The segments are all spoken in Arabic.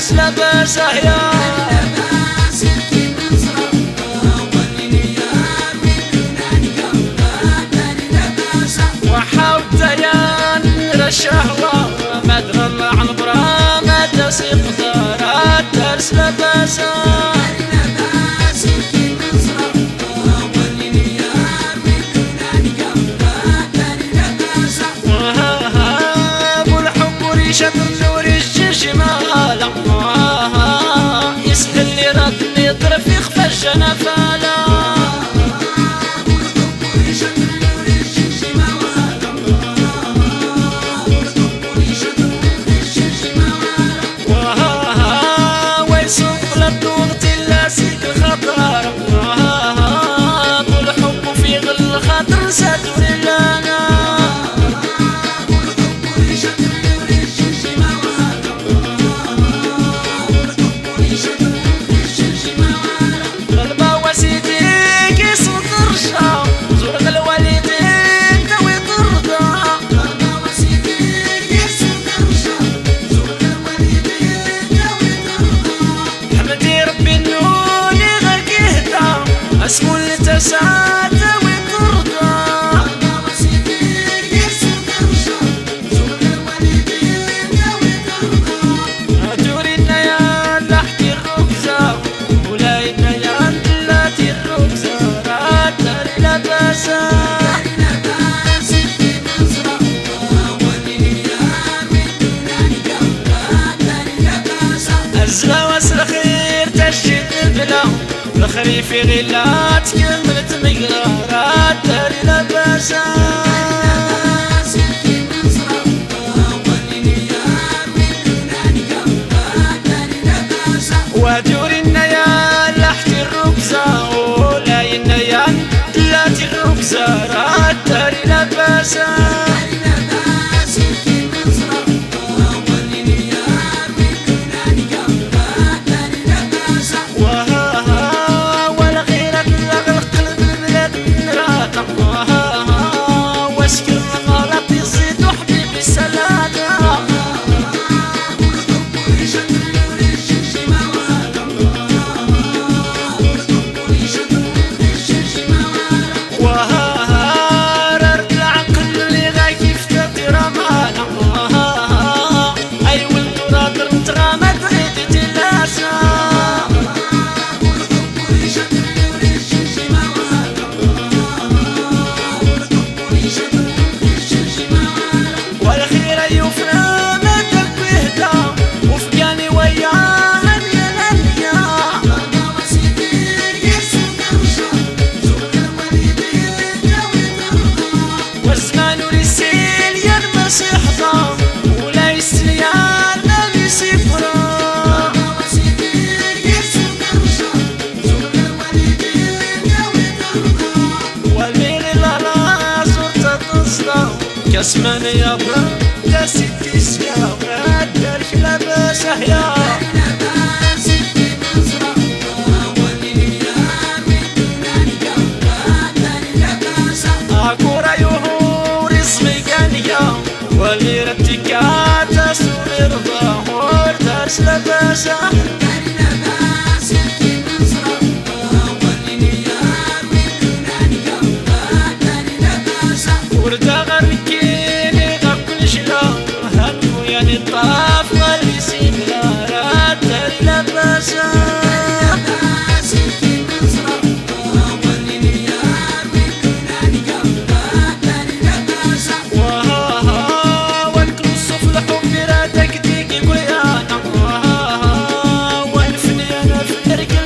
دارس لباسه يا الشهوة ما درى الله عن برا ما تسيق دارات دارس لباسا ابو الحب وريشة النور الجيش مالا يسهل لي ردني يضرب في خفا الجنفالا اسمو اللي تسعد وترضى دوري النيال لحتي الركزة ولاي النيال دلاتي الركزة راد داري لباسة أزغى واسر خير تشد البلا الخريف غلات كملت مقرارات داري لباسا ودوري النيال لحتي الركزة ولاي النيال دلاتي الركزة رات داري لباسا كسمان يا برا يا ستي سيا ودارك لباسه يا أكورا يهور اسمي قانيا واللي رتكات تسور رضا هور دارس لباسه الطاف واللي سيبلارات داري لباسا والكل الصف الحب راتك ديك يقول يا والفني انا في الرجل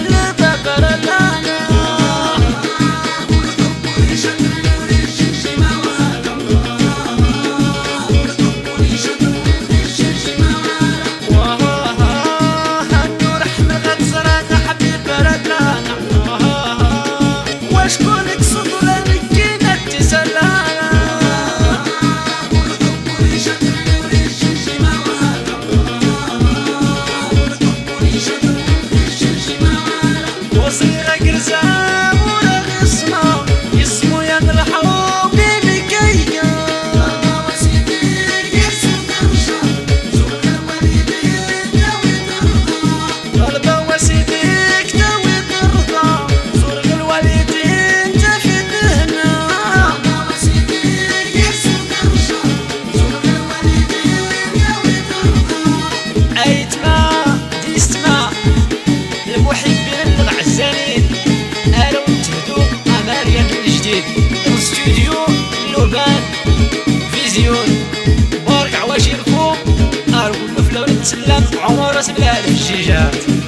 استوديو لوربان فيزيون بارك عواشيركم ارجو النفله ونتسلم عمر راس بلال في الجيجات.